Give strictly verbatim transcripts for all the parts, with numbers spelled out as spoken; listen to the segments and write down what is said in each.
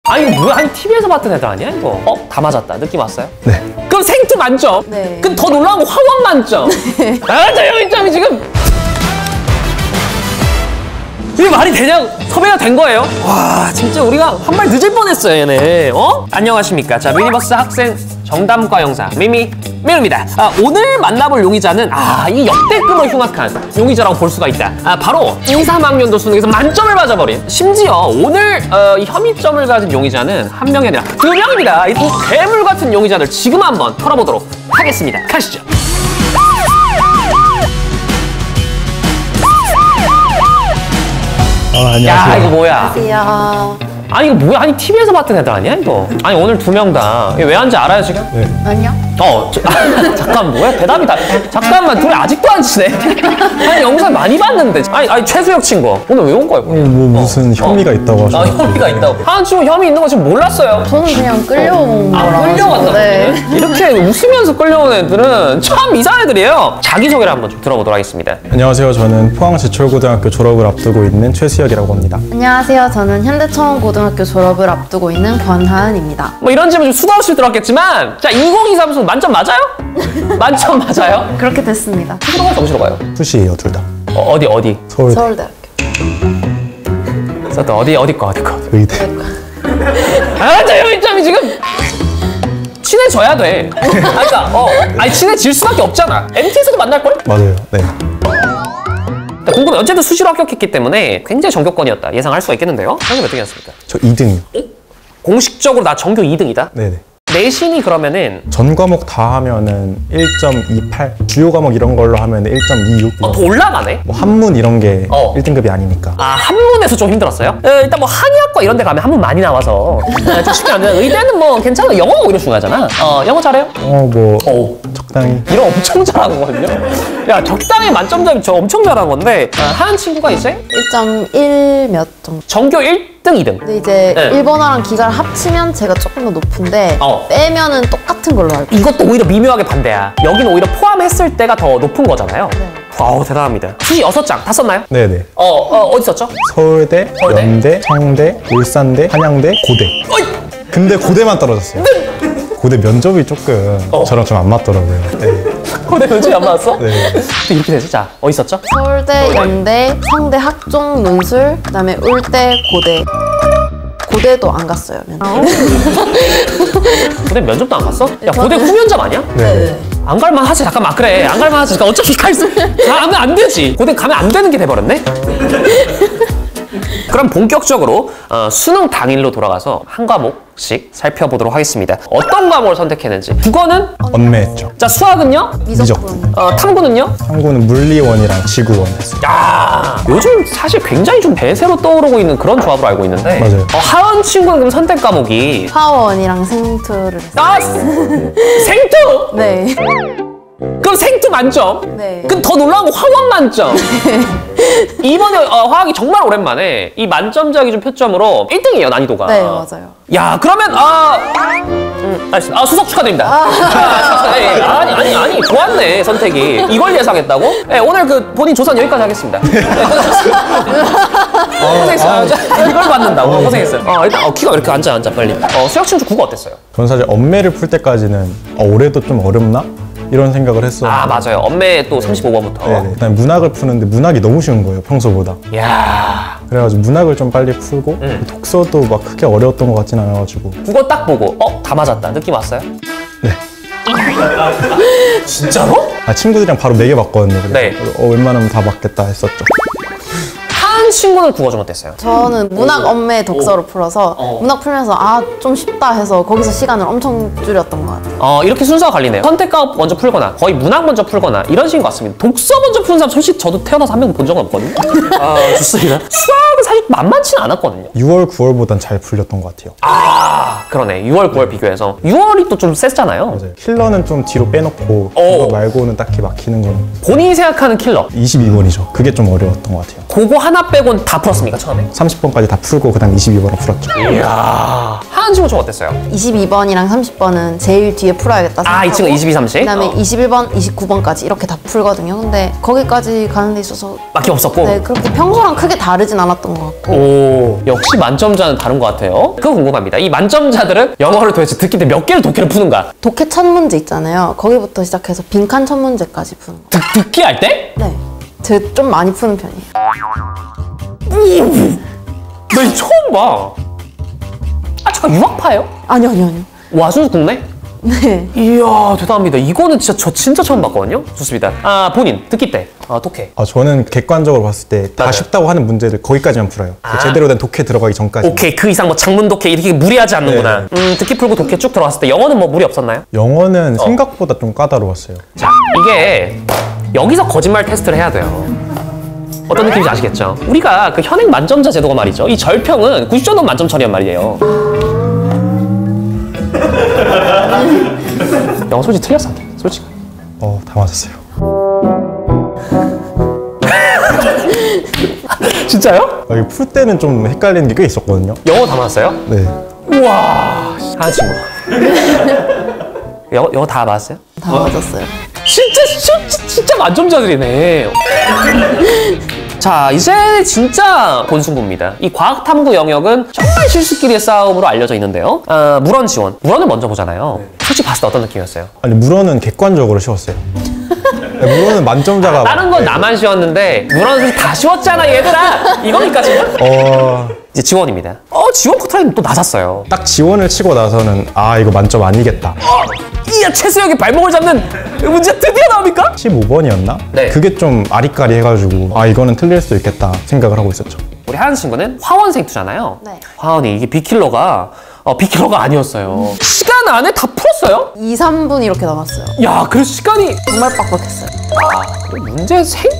아니 뭐야? 아니 티비에서 봤던 애들 아니야 이거? 어? 다 맞았다. 느낌 왔어요? 네. 그럼 생투 만점? 네. 그럼 더 놀라운 거 화원 만점? 네. 아, 저 영점이 지금 이게 말이 되냐? 섭외가 된 거예요? 와, 진짜 우리가 한 발 늦을 뻔했어요, 얘네. 어? 안녕하십니까. 자, 미니버스 학생 정담과 영상 미미 미루입니다. 아, 오늘 만나볼 용의자는 아, 이 역대급으로 흉악한 용의자라고 볼 수가 있다. 아, 바로 이, 삼 학년도 수능에서 만점을 맞아버린, 심지어 오늘 어, 이 혐의점을 가진 용의자는 한 명이 아니라 두 명입니다. 이 두 괴물 같은 용의자들 지금 한번 털어보도록 하겠습니다. 가시죠. 아, 안녕하세요. 야, 이거 뭐야? 안녕하세요. 아니 이거 뭐야? 아니 티비에서 봤던 애들 아니야 이거? 아니 오늘 두 명 다 왜 한지 알아요 지금? 네. 아니요. 어 저, 아, 잠깐 뭐야? 대답이 다 잠깐만 둘이 아직도 안 치네. 아니 영상 많이 봤는데. 아니 아니 최수혁 친구 오늘 왜 온 거야? 오늘 뭐 무슨 혐의가 있다고 하셔서. 아 혐의가 있다고. 하은 친구 혐의 있는 거 지금 몰랐어요. 저는 그냥 끌려온 아 거라서. 끌려왔다. 네. 이렇게 웃으면서 끌려온 애들은 참 이상한 애들이에요. 자기 소개를 한번 좀 들어보도록 하겠습니다. 안녕하세요. 저는 포항제철고등학교 졸업을 앞두고 있는 최수혁이라고 합니다. 안녕하세요. 저는 현대청원고등학교 졸업을 앞두고 있는 권하은입니다. 뭐 이런 질문 좀 수도 없이 들었겠지만 자 이공이삼 수 만점 맞아요? 만점 맞아요? 그렇게 됐습니다. 수시로 가요? 정시로 가요? 수시예요, 둘 다. 어, 어디 어디? 서울대. 서울대학교. 또 어디 어디 거 어디 거? 의대. 아, 저 영점이 지금 친해져야 돼. 아, 그러니까 어, 아니 친해질 수밖에 없잖아. 엠티에서도 만날 걸? 맞아요. 네. 궁금해. 어쨌든 수시로 합격했기 때문에 굉장히 정교권이었다 예상할 수가 있겠는데요. 형님 어떻게 했습니까? 저 이 등이요. 공식적으로 나 전교 이 등이다. 네네. 내신이 그러면은 전 과목 다 하면은 일 점 이팔, 주요 과목 이런 걸로 하면 일 점 이육. 어, 더 올라가네. 뭐 한문 이런 게 어. 일 등급이 아니니까. 아 한문에서 좀 힘들었어요? 에, 일단 뭐 한의학과 이런 데 가면 한문 많이 나와서 에, 좀 쉽게 안 되는. 의대는 뭐 괜찮아. 영어가 오히려 중요하잖아. 어 영어 잘해요? 어, 뭐 어 적당히. 이런 엄청 잘하는 거거든요. 야 적당히 만점자면 저 엄청 잘하는 건데 아, 하은 친구가 이제 일 점 일 몇 정도. 전교 일 등, 이 등. 근데 이제 네. 일본어랑 기가를 합치면 제가 조금 더 높은데 어. 빼면은 똑같은 걸로 알고 있어요. 이것도 오히려 미묘하게 반대야. 여기는 오히려 포함했을 때가 더 높은 거잖아요. 네. 와우 대단합니다. 수시 여섯 장 다 썼나요? 네네. 어, 어 어디 썼죠? 서울대, 서울대? 연대, 청대, 울산대, 한양대, 고대. 어이! 근데 고대만 떨어졌어요. 고대 면접이 조금 어. 저랑 좀 안 맞더라고요. 네. 고대 면접이 안 맞았어? 네. 또 이렇게 되지. 자 어디 썼죠? 서울대, 연대, 성대, 학종, 논술, 그다음에 울대, 고대. 고대도 안 갔어요. 고대 면접도 안 갔어? 야 저는- 고대 후면접 아니야? 네. 안 갈만 하지. 잠깐만 그래 안 갈만 하지. 그러니까 어차피 갈 수, 가면 안 되지. 고대 가면 안 되는 게 돼버렸네. 그럼 본격적으로 어, 수능 당일로 돌아가서 한 과목씩 살펴보도록 하겠습니다. 어떤 과목을 선택했는지. 국어는? 언매했죠. 자 수학은요? 미적분. 어, 탐구는요? 탐구는 물리원이랑 지구원 했어요. 야 요즘 사실 굉장히 좀 대세로 떠오르고 있는 그런 조합으로 알고 있는데 맞아요. 어, 하은 친구는 그럼 선택 과목이 화원이랑 생투를 했어요. 아 생투! 네. 그럼 생투 만점? 네. 그럼 더 놀라운 거 화원 만점? 이번에 어, 화학이 정말 오랜만에 이 만점자 기준 표점으로 일 등이에요 난이도가. 네, 맞아요. 야 그러면 아, 음, 알겠습니다. 아 수석 축하드립니다. 아, 네, 아니 아니 아니 좋았네 선택이. 이걸 예상했다고? 네, 오늘 그 본인 조선 여기까지 하겠습니다. 네, 고생했어요. 어, 고생했어요. 자, 이걸 받는다고 고생했어요. 어, 일단 어, 키가 왜 이렇게 앉아 앉아 빨리. 어, 수혁 친구 국어 어땠어요? 저는 사실 언매를 풀 때까지는 어, 올해도 좀 어렵나? 이런 생각을 했어요. 아 맞아요. 엄매 또 삼십오 번부터. 네네. 그다음에 문학을 푸는데 문학이 너무 쉬운 거예요, 평소보다. 야 그래가지고 문학을 좀 빨리 풀고 음. 독서도 막 크게 어려웠던 것 같진 않아가지고. 국어 딱 보고 어? 다 맞았다 느낌 왔어요? 네. 진짜로? 아, 친구들이랑 바로 매겨봤거든요. 그래서 네. 어, 웬만하면 다 맞겠다 했었죠. 하은 친구는 국어 좀 어땠어요? 저는 문학 엄매 독서로 풀어서 어. 문학 풀면서 아 좀 쉽다 해서 거기서 시간을 엄청 줄였던 것 같아요. 어 이렇게 순서가 갈리네요. 선택과 먼저 풀거나 거의 문학 먼저 풀거나 이런 식인 것 같습니다. 독서 먼저 푸는 사람 솔직히 저도 태어나서 한 명도 본 적은 없거든요. 아 좋습니다. 수학은 사실 만만치는 않았거든요. 유월, 구월보단 잘 풀렸던 것 같아요. 아 그러네. 유월, 구월 비교해서 유월이 또 좀 셌잖아요. 맞아요. 킬러는 좀 뒤로 빼놓고 어. 그거 말고는 딱히 막히는 건 본인이 생각하는 킬러 이십이 번이죠. 그게 좀 어려웠던 것 같아요. 그거 하나 빼곤 다 풀었습니까 처음에? 삼십 번까지 다 풀고 그다음 이십이 번을 풀었죠. 이야 하은 친구 좀 어땠어요? 이십이 번이랑 삼십 번은 제일 뒤에 풀어야겠다 생각하고 아, 이 친구 이십이, 삼십? 그다음에 어. 이십일 번, 이십구 번까지 이렇게 다 풀거든요. 근데 거기까지 가는 데 있어서 막히 없었고. 네, 그렇게 평소랑 크게 다르진 않았던 것 같고 오, 역시 만점자는 다른 것 같아요. 그거 궁금합니다. 이 만점자들은 영어를 도대체 듣기 때 몇 개를 독해를 푸는가? 독해 첫 문제 있잖아요. 거기부터 시작해서 빈칸 첫 문제까지 푸는 거. 듣, 듣기 할 때? 네, 제가 좀 많이 푸는 편이에요. 나 이거 처음 봐. 아, 잠깐 유학파예요? 아니요, 아니요, 아니요. 와, 순수 국내? 네. 이야, 대단합니다. 이거는 진짜 저 진짜 처음 봤거든요. 좋습니다. 아, 본인 듣기 때 아, 독해. 아, 저는 객관적으로 봤을 때 다 맞아요. 쉽다고 하는 문제들 거기까지만 풀어요. 그 아. 제대로 된 독해 들어가기 전까지. 오케이, 그 이상 뭐 장문 독해 이렇게 무리하지 않는구나. 음, 듣기 풀고 독해 쭉 들어갔을 때 영어는 뭐 무리 없었나요? 영어는 생각보다 좀 까다로웠어요. 자, 이게 여기서 거짓말 테스트를 해야 돼요. 어떤 느낌인지 아시겠죠? 우리가 그 현행 만점자 제도가 말이죠. 이 절평은 구십 점 넘은 만점 처리란 말이에요. 영어 솔직히 틀렸어. 솔직히. 어, 다 맞았어요. 진짜요? 아, 이거 풀 때는 좀 헷갈리는 게 꽤 있었거든요. 영어 다 맞았어요? 네. 우와, 하은 친구. 영어, 영어 다 맞았어요? 다 맞았어요. 진짜, 진짜, 진짜 만점자들이네. 자, 이제 진짜 본승부입니다. 이 과학탐구 영역은 정말 실수끼리의 싸움으로 알려져 있는데요. 아, 물원 지원. 물원을 먼저 보잖아요. 솔직히 봤을 때 어떤 느낌이었어요? 아니, 물어는 객관적으로 쉬웠어요. 네, 물어는 만점자가. 다른 건 나만 쉬웠는데 물원은 다 쉬웠잖아, 얘들아! 이거니까 지금? 어, 이제 지원입니다. 어, 지원 커트라인 또 낮았어요. 딱 지원을 치고 나서는 아, 이거 만점 아니겠다. 이야, 최수혁이 발목을 잡는 문제 드디어 나옵니까? 십오 번이었나? 네. 그게 좀 아리까리 해가지고 아, 이거는 틀릴 수 있겠다 생각을 하고 있었죠. 우리 하은 친구는 화원생투잖아요. 네. 화원이 이게 비킬러가 어, 비킬러가 아니었어요. 시간 안에 다 풀었어요? 이, 삼 분 이렇게 남았어요. 야, 그래서 시간이 정말 빡빡했어요. 아, 그리고 문제 생?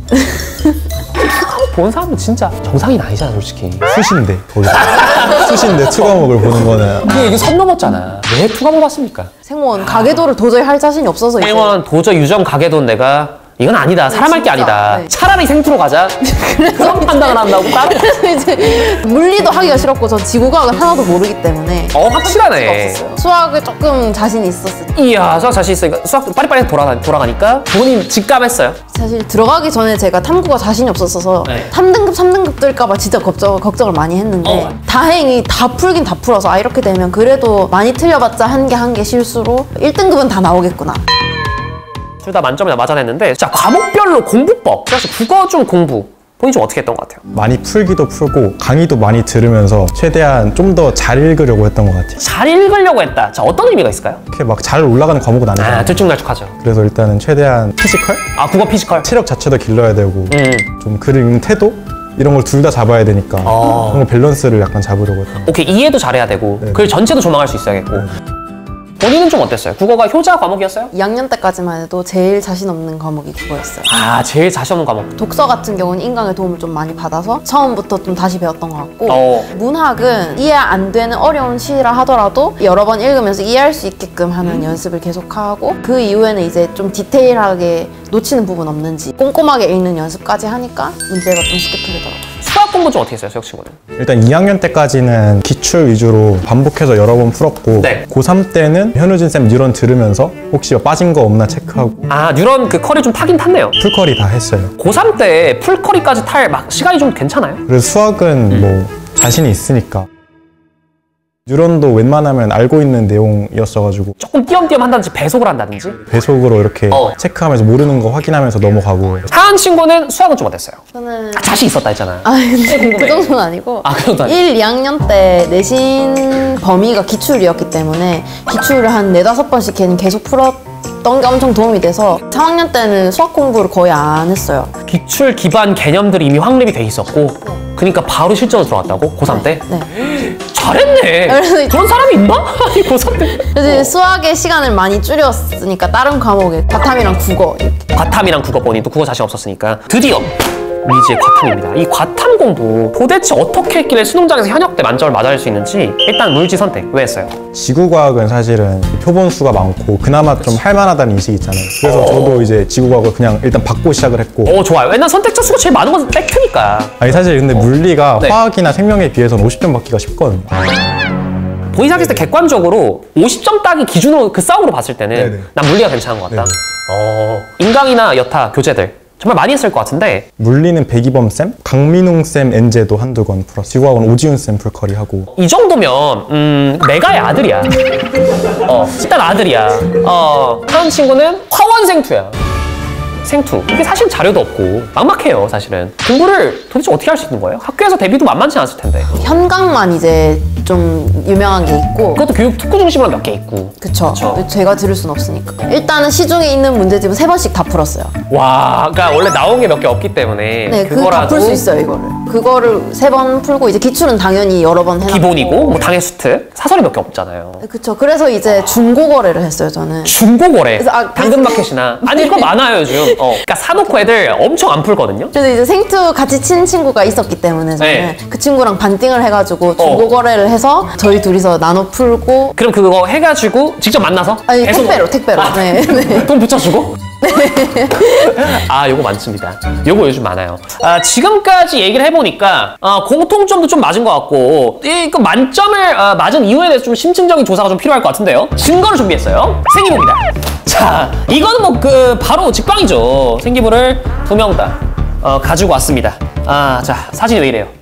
본 사람은 진짜 정상인 아니잖아, 솔직히. 수신데 거기서 수신데 투 과목을 보는 거는 이게 이게 선 넘었잖아. 왜 투가 뽑았습니까? 생원 가계도를 도저히 할 자신이 없어서 이제 생원 도저히 유정 가게돈 내가 이건 아니다. 사람 할 게 진짜, 아니다. 네. 차라리 생투로 가자. 그런 판단을 한다고 따로. 그래서 이제 물리도 하기가 싫었고 전 지구과학은 하나도 모르기 때문에 어, 확실하네. 없었어요. 수학을 조금 자신이 있었어요. 이야, 수학 자신 있으니까 수학 빠리빠리 돌아가, 돌아가니까 본인 직감했어요. 사실 들어가기 전에 제가 탐구가 자신이 없었어서 네. 삼 등급, 삼 등급 뜰까봐 진짜 걱정, 걱정을 많이 했는데 어. 다행히 다 풀긴 다 풀어서 아 이렇게 되면 그래도 많이 틀려봤자 한 개 한 개 실수로 일 등급은 다 나오겠구나. 둘 다 만점이나 맞아냈는데 자, 과목별로 공부법. 그래서 국어 중 공부. 본인 좀 어떻게 했던 것 같아요? 많이 풀기도 풀고 강의도 많이 들으면서 최대한 좀 더 잘 읽으려고 했던 것 같아요. 잘 읽으려고 했다. 자, 어떤 의미가 있을까요? 이렇게 막 잘 올라가는 과목은 아니잖아요. 아, 들쭉날쭉하죠. 그래서 일단은 최대한 피지컬? 아, 국어 피지컬. 체력 자체도 길러야 되고 음. 좀 글을 읽는 태도? 이런 걸 둘 다 잡아야 되니까 어. 그런 거 밸런스를 약간 잡으려고 했던 것 오케이, 이해도 잘해야 되고 네. 글 전체도 조망할 수 있어야겠고. 본인은 좀 어땠어요? 국어가 효자 과목이었어요? 이 학년 때까지만 해도 제일 자신 없는 과목이 국어였어요. 아, 제일 자신 없는 과목. 독서 같은 경우는 인강의 도움을 좀 많이 받아서 처음부터 좀 다시 배웠던 것 같고 어. 문학은 이해 안 되는 어려운 시라 하더라도 여러 번 읽으면서 이해할 수 있게끔 하는 연습을 계속하고 그 이후에는 이제 좀 디테일하게 놓치는 부분 없는지 꼼꼼하게 읽는 연습까지 하니까 문제가 좀 쉽게 풀리더라고요. 수학 공부 좀 어떻게 했어요, 수혁 친구는? 일단 이 학년 때까지는 기출 위주로 반복해서 여러 번 풀었고 네. 고삼 때는 현우진 쌤 뉴런 들으면서 혹시 빠진 거 없나 체크하고 아, 뉴런 그 컬이 좀 타긴 탔네요. 풀커리 다 했어요. 고삼 때 풀커리까지 탈 막 시간이 좀 괜찮아요? 그래서 수학은 뭐 자신이 있으니까 뉴런도 웬만하면 알고 있는 내용이었어가지고 조금 띄엄띄엄 한다든지 배속을 한다든지. 배속으로 이렇게 어. 체크하면서 모르는 거 확인하면서 넘어가고 하은 친구는 수학은 좀 어땠어요? 저는 아, 자신 있었다 했잖아. 아 근데 궁금해. 그 정도는 아니고 아, 그 정도 아니에요? 일, 이 학년 때 내신 범위가 기출이었기 때문에 기출을 한 네다섯 번씩 걔는 계속 풀었던 게 엄청 도움이 돼서 삼 학년 때는 수학 공부를 거의 안 했어요. 기출 기반 개념들이 이미 확립이 돼 있었고 그러니까 바로 실전으로 들어갔다고? 고삼 때? 네. 잘했네. 그래서 그런 사람이 있나? 아니, 고삼 때. 그래서 수학의 시간을 많이 줄였으니까 다른 과목에 과탐이랑 국어 이렇게. 과탐이랑 국어 본인도 국어 자신 없었으니까 드디어 미지의 과탐입니다. 이 과탐 공부 도대체 어떻게 했길래 수능장에서 현역 때 만점을 맞아낼 수 있는지 일단 물지 선택 왜 했어요? 지구과학은 사실은 표본 수가 많고 그나마 좀 할만하다는 인식이 있잖아요. 그래서 저도 이제 지구과학을 그냥 일단 받고 시작을 했고 오, 좋아요. 왜냐면 선택자 수가 제일 많은 건 팩트니까. 아니 사실 근데 물리가 네. 화학이나 생명에 비해서는 오십 점 받기가 쉽거든요. 본인 생각했을 때 객관적으로 오십 점 따기 기준으로 그 싸움으로 봤을 때는 네네. 난 물리가 괜찮은 것 같다. 네네. 어, 인강이나 여타 교재들 정말 많이 했을 것 같은데 물리는 백이범 쌤, 강민웅 쌤 엔제도 한두 권 풀었어. 지구학원 오지훈 쌤 풀커리 하고. 이 정도면 음, 메가의 아들이야. 어, 일단 아들이야. 어, 하는 친구는 화원 생투야. 생투. 이게 사실 자료도 없고 막막해요, 사실은. 공부를 도대체 어떻게 할 수 있는 거예요? 학교에서 대비도 만만치 않았을 텐데. 현강만 이제 좀 유명한 게 있고 그것도 교육 특구 중심으로 몇 개 있고. 그쵸. 그쵸. 제가 들을 순 없으니까. 일단은 시중에 있는 문제집은 세 번씩 다 풀었어요. 와, 그러니까 원래 나온 게 몇 개 없기 때문에 네, 그거 그거라도 다 풀 수 있어요, 이거를. 그거를 세 번 풀고 이제 기출은 당연히 여러 번 해놨고. 기본이고 뭐 당해 수트 사설이 몇 개 없잖아요. 그쵸. 그래서 이제 중고 거래를 했어요, 저는. 중고거래, 그래서 아, 당근마켓이나 아니 이거 많아요 요즘. 어, 그러니까 사놓고 애들 엄청 안 풀거든요. 그래서 이제 생투 같이 친 친구가 있었기 때문에 저는 네. 그 친구랑 반띵을 해가지고 중고 거래를 해서 저희 둘이서 나눠 풀고. 그럼 그거 해가지고 직접 만나서 아니 배송- 택배로 택배로. 아, 네, 네. 돈 붙여주고? 아, 요거 많습니다. 요거 요즘 많아요. 아, 지금까지 얘기를 해보니까 아, 공통점도 좀 맞은 것 같고 이 그 만점을 아, 맞은 이유에 대해서 좀 심층적인 조사가 좀 필요할 것 같은데요. 증거를 준비했어요. 생기부입니다. 자, 이거는 뭐 그 바로 직방이죠. 생기부를 두 명 다 어, 가지고 왔습니다. 아, 자, 사진이 왜 이래요?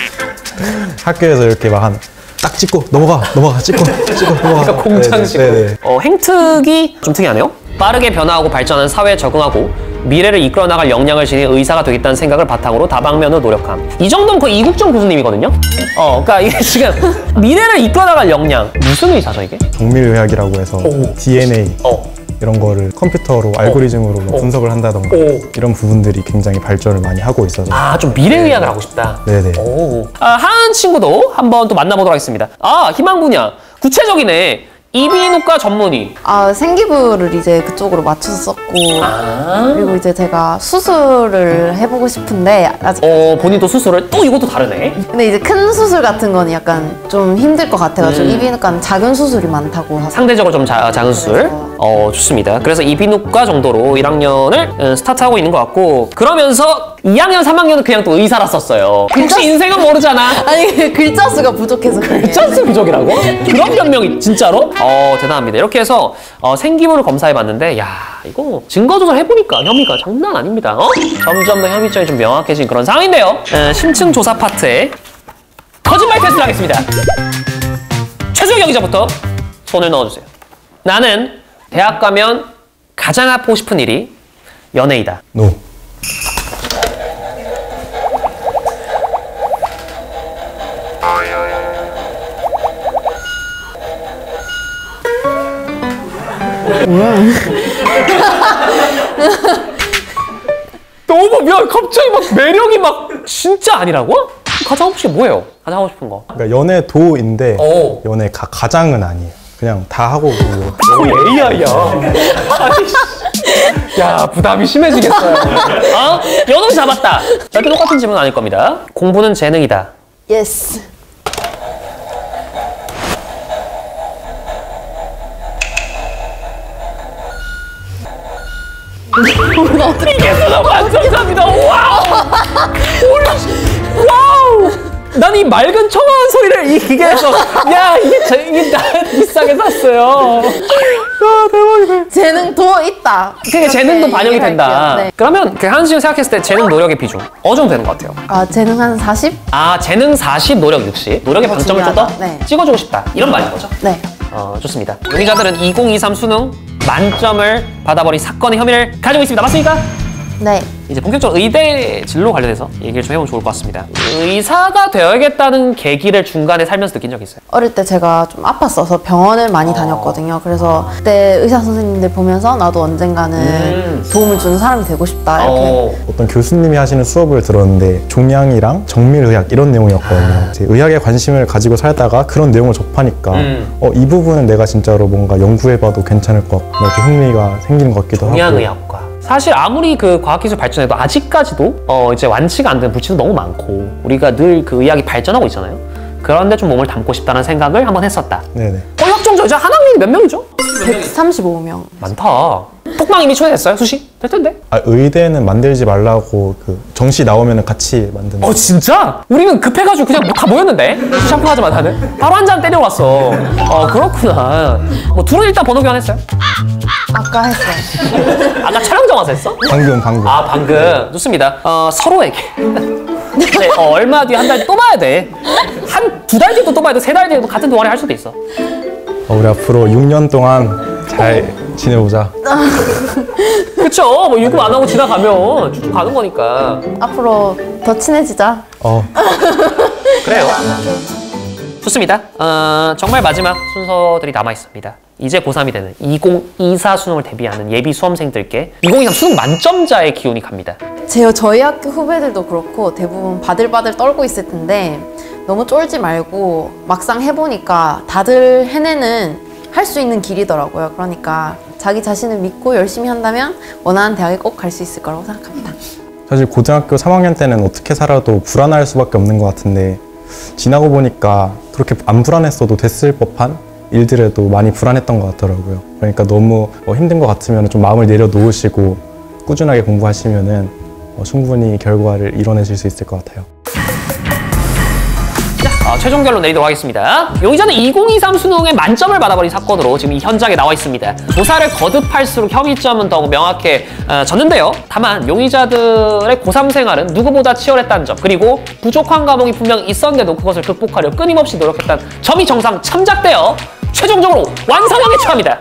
학교에서 이렇게 막 한 딱 찍고 넘어가 넘어가 찍고 찍고 넘어가. 그러니까 공장식으로. 네네. 어, 행특이 좀 특이하네요. 빠르게 변화하고 발전하는 사회에 적응하고 미래를 이끌어 나갈 역량을 지닌 의사가 되겠다는 생각을 바탕으로 다방면으로 노력함. 이 정도면 거의 이국정 교수님이거든요. 어, 그러니까 이게 지금 미래를 이끌어 나갈 역량 무슨 의사죠 이게? 정밀의학이라고 해서 오. 디엔에이 어, 이런 거를 컴퓨터로 알고리즘으로 뭐 분석을 한다던가 오. 이런 부분들이 굉장히 발전을 많이 하고 있어서. 아, 좀 미래의학을 하고 싶다. 네네. 오, 아, 하은 친구도 한번 또 만나보도록 하겠습니다. 아, 희망 분야 구체적이네. 이비인후과 전문의. 아 생기부를 이제 그쪽으로 맞춰서 썼고. 아, 그리고 이제 제가 수술을 해보고 싶은데 아직. 어, 본인도 수술을 또 이것도 다르네. 근데 이제 큰 수술 같은 건 약간 좀 힘들 것 같아가지고 음. 이비인후과는 작은 수술이 많다고 하서. 상대적으로 좀 자, 작은 수술. 어, 좋습니다. 그래서 이비인후과 정도로 일 학년을 음, 스타트하고 있는 것 같고, 그러면서 이 학년, 삼 학년은 그냥 또 의사라 썼어요. 혹시 인생은 모르잖아. 아니 글자 수가 부족해서. 글자수 부족이라고? 그런 변명이 진짜로? 어, 대단합니다. 이렇게 해서 어, 생기부를 검사해봤는데, 야, 이거 증거 조사를 해보니까 혐의가 장난 아닙니다. 어? 점점 더 혐의점이 좀 명확해진 그런 상황인데요. 에, 심층 조사 파트에 거짓말 테스트를 하겠습니다. 최수경 기자부터 손을 넣어주세요. 나는 대학 가면 가장 하고 싶은 일이 연예이다. 노. 너무 야, 갑자기 막 매력이 막 진짜 아니라고? 가장 하고 싶은 게 뭐예요? 가장 하고 싶은 거? 그러니까 연애도인데 오. 연애 가, 가장은 아니에요. 그냥 다 하고 뭐. 거의 에이아이야. 아니, 씨. 야, 부담이 심해지겠어요. 어? 연호 잡았다. 절대 똑같은 질문은 아닐 겁니다. 공부는 재능이다. 예스. 이게 수능 만점자입니다. 와우! 홀리- 와우! 난 이 맑은 청아한 소리를 이 기계에서 야, 이게 저, 이게 나 비싸게 샀어요. 야, 대박이네. 재능도 있다. 그게 재능도 그렇게 반영이 된다. 얘기할게요. 네. 그러면 그 한시를 생각했을 때 재능 노력의 비중 어느 정도 되는 것 같아요? 아 재능 한 사십? 아, 재능 사십, 노력 육십. 노력의 그거 방점을 좀 더 중요하다. 네. 찍어주고 싶다. 이런 말인 거죠? 네. 어, 좋습니다. 용의자들은 이천이십삼 수능 만점을 받아버린 사건의 혐의를 가지고 있습니다. 맞습니까? 네. 이제 본격적으로 의대 진로 관련해서 얘기를 좀 해보면 좋을 것 같습니다. 의사가 되어야겠다는 계기를 중간에 살면서 느낀 적 있어요? 어릴 때 제가 좀 아팠어서 병원을 많이 다녔거든요. 그래서 그때 의사 선생님들 보면서 나도 언젠가는 음. 도움을 주는 사람이 되고 싶다 이렇게. 어, 어떤 교수님이 하시는 수업을 들었는데 종양이랑 정밀의학 이런 내용이었거든요. 이제 의학에 관심을 가지고 살다가 그런 내용을 접하니까 음. 어, 이 부분은 내가 진짜로 뭔가 연구해봐도 괜찮을 것 같고 이렇게 흥미가 생기는 것 같기도 하고. 동양의학과. 사실 아무리 그 과학기술 발전해도 아직까지도 어 이제 완치가 안 된 불치도 너무 많고 우리가 늘 그 의학이 발전하고 있잖아요. 그런데 좀 몸을 담고 싶다는 생각을 한번 했었다. 네네. 어, 학종자 이제 한 학년이 몇 명이죠? 백삼십오 명. 많다. 톡방 이미 초대됐어요? 수시? 될 텐데. 아, 의대는 만들지 말라고 그 정시 나오면 같이 만드는. 어 진짜? 우리는 급해가지고 그냥 다 모였는데? 샴푸하자마자는 바로 한 잔 때려왔어. 어 그렇구나. 뭐 둘은 일단 번호 교환했어요? 아까 했어요. 아까 촬영 정와서 했어? 방금 방금. 아 방금 좋습니다. 어 서로에게 네, 어, 얼마 뒤에 한 달 뒤에 또 봐야 돼. 한 두 달 뒤에도 또 봐야 돼. 세 달 뒤에도 같은 동아리 할 수도 있어. 어, 우리 앞으로 육 년 동안 잘 지내보자. 그쵸? 뭐 유급 안 하고 지나가면 쭉쭉 가는 거니까. 앞으로 더 친해지자. 어. 그래요. 좋습니다. 어, 정말 마지막 순서들이 남아 있습니다. 이제 고삼이 되는 이천이십사 수능을 대비하는 예비 수험생들께 이천이십삼 수능 만점자의 기운이 갑니다. 제 저희 학교 후배들도 그렇고 대부분 바들바들 떨고 있을 텐데 너무 쫄지 말고 막상 해보니까 다들 해내는 할 수 있는 길이더라고요. 그러니까 자기 자신을 믿고 열심히 한다면 원하는 대학에 꼭 갈 수 있을 거라고 생각합니다. 사실 고등학교 삼 학년 때는 어떻게 살아도 불안할 수밖에 없는 것 같은데 지나고 보니까 그렇게 안 불안했어도 됐을 법한 일들에도 많이 불안했던 것 같더라고요. 그러니까 너무 어, 힘든 것 같으면 좀 마음을 내려놓으시고 꾸준하게 공부하시면은 어, 충분히 결과를 이뤄내실 수 있을 것 같아요. 어, 최종 결론 내리도록 하겠습니다. 용의자는 이천이십삼 수능에 만점을 받아버린 사건으로 지금 이 현장에 나와 있습니다. 조사를 거듭할수록 혐의점은 더욱 명확해졌는데요. 다만 용의자들의 고삼 생활은 누구보다 치열했다는 점, 그리고 부족한 과목이 분명 있었는데도 그것을 극복하려 끊임없이 노력했다는 점이 정상 참작되어 최종적으로 완성형에 처합니다.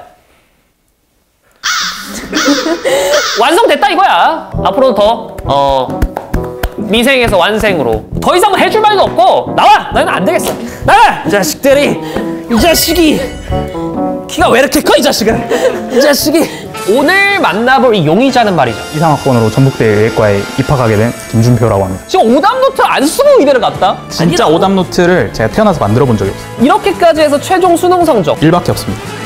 완성됐다 이거야. 앞으로는 더 어, 미생에서 완생으로 더 이상 해줄 말도 없고 나와! 나는 안 되겠어. 나가! 이 자식들이, 이 자식이 키가 왜 이렇게 커 이 자식은, 이 자식이. 오늘 만나볼 이 용의자는 말이죠. 이상학번으로 전북대 의예과에 입학하게 된 김준표라고 합니다. 지금 오답노트 안 쓰고 의대를 갔다? 진짜 오답노트를 제가 태어나서 만들어 본 적이 없어요. 이렇게까지 해서 최종 수능 성적 일밖에 없습니다.